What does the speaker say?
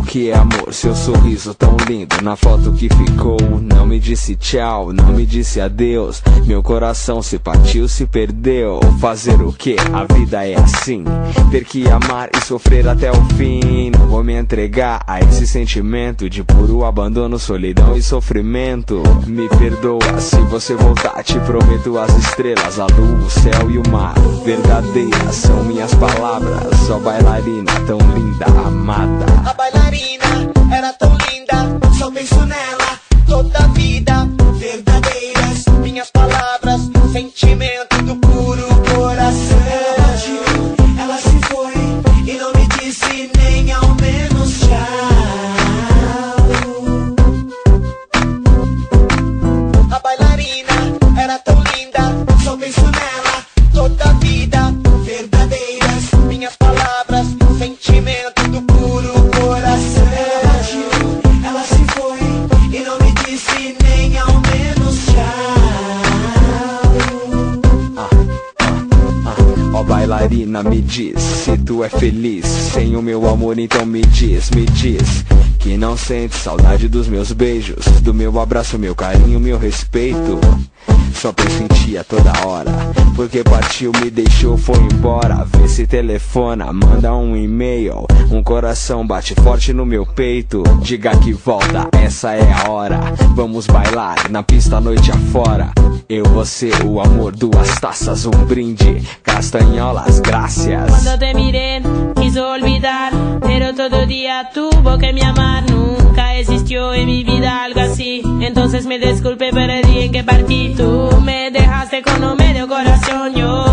que é amor, seu sorriso tão lindo na foto que ficou. Não me disse tchau, não me disse adeus. Meu coração se partiu, se perdeu. Fazer o que? A vida é assim, ter que amar e sofrer até o fim. Não vou me entregar a esse sentimento de puro abandono, solidão e sofrimento. Me perdoa se você voltar, te prometo as estrelas, a lua, o céu e o mar. Verdadeiras são minhas palavras, ó bailarina tão linda, amada. A bailarina era tão linda, só penso nela toda a vida. Verdadeiras minhas palavras, sentimento do puro coração. Ela partiu, ela se foi e não me disse nem ao menos tchau. A bailarina era tão linda, só penso nela toda a vida. Verdadeiras minhas palavras, sentimento do puro coração. Ela partiu, ela se foi e não me disse nem ao menos tchau. Ó bailarina, me diz se tu é feliz sem o meu amor, então me diz que não sente saudade dos meus beijos, do meu abraço, meu carinho, meu respeito. Só penso em ti a toda hora, porque partiu, me deixou, foi embora. Vê se telefona, manda um e-mail, um coração bate forte no meu peito. Diga que volta, essa é a hora. Vamos bailar na pista a noite afora. Eu, você, o amor, duas taças, um brinde, castanholas, gracias. Cuando te miré, quiso olvidar, pero todo día tuvo que me amar. Nunca existió en mi vida algo así, entonces me disculpe por el día en que partí. Tú me dejaste con un medio corazón, yo